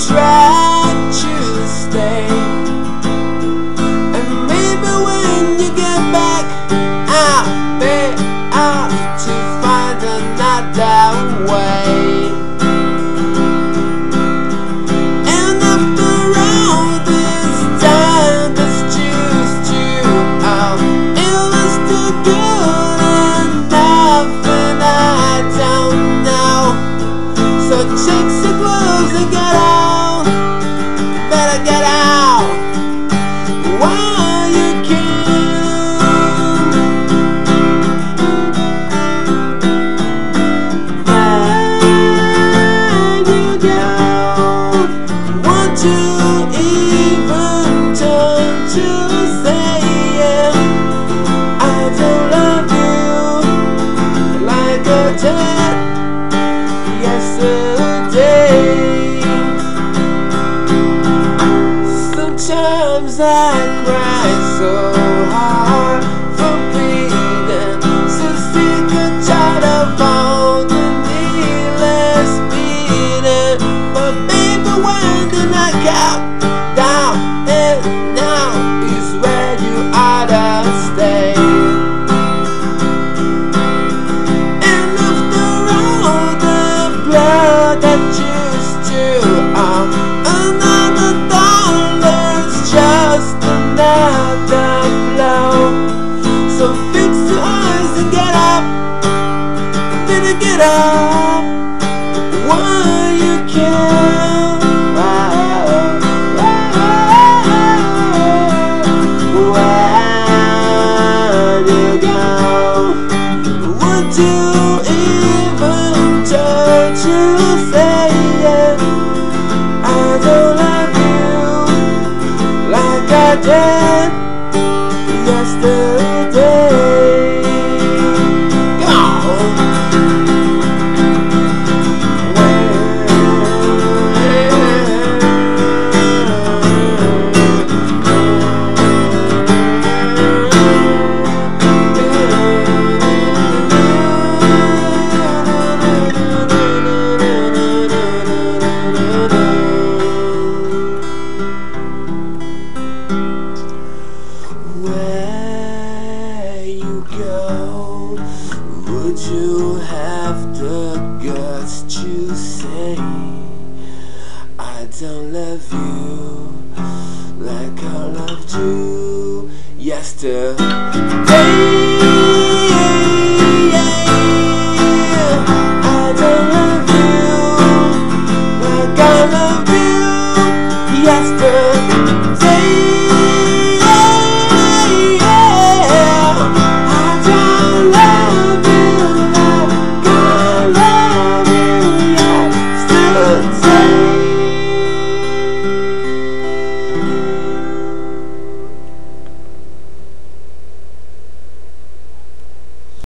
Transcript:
tried to stay, and maybe when you get back, I'll be out to find another way. And after all this time, this just you out, it was too good enough, and I don't know. So check your clothes and get out. Better get out while you can. Where you go? Won't you even turn to say, yeah, I don't love you like I did yesterday. Sometimes I cry so hard for bleeding, so sick and tired of all the needless beating. But baby, when the knockout down and now is where you ought to stay. And after all the blood that used to another dollar's just another blow. So fix your eyes and get up, better get up while you can. Where you go? Would you even turn to say, yeah, I don't love you like I did yesterday? Come on. Where you go? Would you have the guts to say, I don't love you like I loved you yesterday?